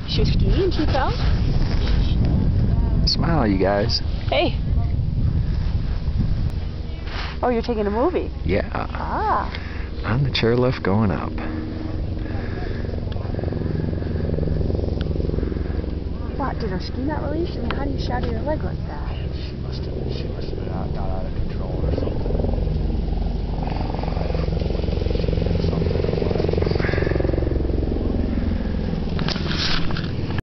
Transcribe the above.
She was skiing and she fell? Smile, you guys. Hey. Oh, you're taking a movie? Yeah. Ah. On the chairlift going up. What, did her ski not release? I mean, how do you shatter your leg like that? She must have been not out of control.